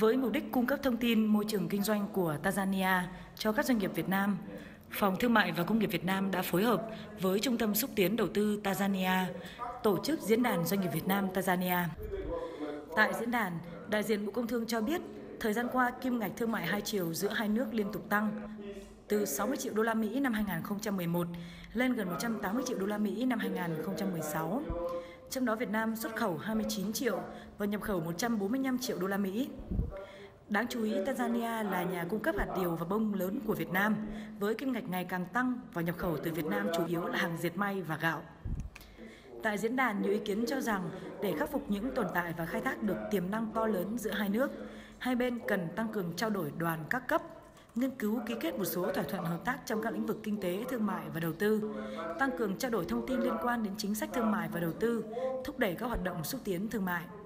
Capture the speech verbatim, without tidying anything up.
Với mục đích cung cấp thông tin môi trường kinh doanh của Tanzania cho các doanh nghiệp Việt Nam, Phòng Thương mại và Công nghiệp Việt Nam đã phối hợp với Trung tâm Xúc tiến Đầu tư Tanzania tổ chức Diễn đàn Doanh nghiệp Việt Nam Tanzania. Tại diễn đàn, đại diện Bộ Công Thương cho biết, thời gian qua kim ngạch thương mại hai chiều giữa hai nước liên tục tăng, từ sáu mươi triệu đô la Mỹ năm hai nghìn không trăm mười một lên gần một trăm tám mươi triệu đô la Mỹ năm hai nghìn không trăm mười sáu. Trong đó Việt Nam xuất khẩu hai mươi chín triệu và nhập khẩu một trăm bốn mươi lăm triệu đô la Mỹ. Đáng chú ý, Tanzania là nhà cung cấp hạt điều và bông lớn của Việt Nam, với kim ngạch ngày càng tăng và nhập khẩu từ Việt Nam chủ yếu là hàng dệt may và gạo. Tại diễn đàn, nhiều ý kiến cho rằng để khắc phục những tồn tại và khai thác được tiềm năng to lớn giữa hai nước, hai bên cần tăng cường trao đổi đoàn các cấp, nghiên cứu ký kết một số thỏa thuận hợp tác trong các lĩnh vực kinh tế, thương mại và đầu tư, tăng cường trao đổi thông tin liên quan đến chính sách thương mại và đầu tư, thúc đẩy các hoạt động xúc tiến thương mại.